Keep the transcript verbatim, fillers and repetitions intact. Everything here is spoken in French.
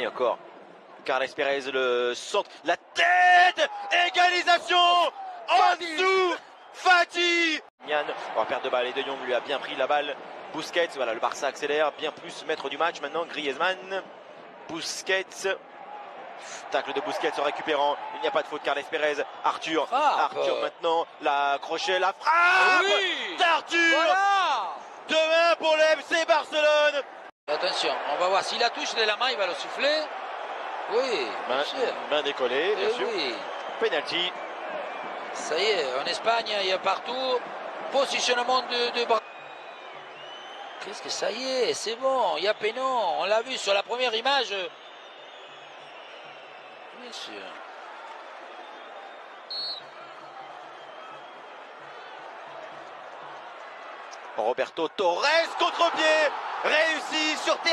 Et encore. Carles Pérez, le centre, la tête, égalisation en dessous, Fati. Nian, on va perdre de balle et De Jong lui a bien pris la balle. Busquets, voilà, le Barça accélère, bien plus maître du match maintenant. Griezmann, Busquets, tacle de Busquets en récupérant, il n'y a pas de faute. Carles Pérez, Arthur, Ah, Arthur bah. maintenant, la crochet, la frappe Oui, d'Arthur. voilà. deux un pour le F C Barcelone. Attention, on va voir s'il la touche de la main, il va le souffler. Oui, bien Main, sûr. main décollée, bien Eh sûr. oui. Penalty. Ça y est, en Espagne, il y a partout positionnement de, de bras. Qu'est-ce que ça y est, c'est bon, il y a pénon, on l'a vu sur la première image. Bien sûr. Roberto Torres, contre-pied, réussi sur terre.